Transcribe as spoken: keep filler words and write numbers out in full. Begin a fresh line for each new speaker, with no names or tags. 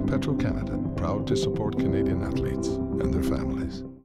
Petro-Canada, proud to support Canadian athletes and their families.